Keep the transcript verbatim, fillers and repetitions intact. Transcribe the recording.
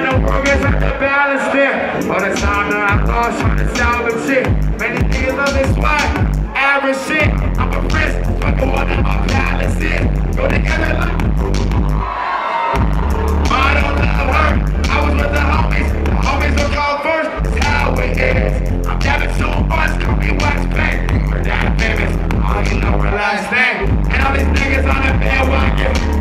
in the world is like the balance there. All the time that I lost trying to salvage shit. Many niggas love this swag, average shit. I'm a risk, but the one in my palace is. Go together like I don't love her. I was with the homies. The homies will call first. It's how it is. I'm dabbing so much, call me wax bang. We're that famous. All you know, real last name. And all these niggas on the bandwagon.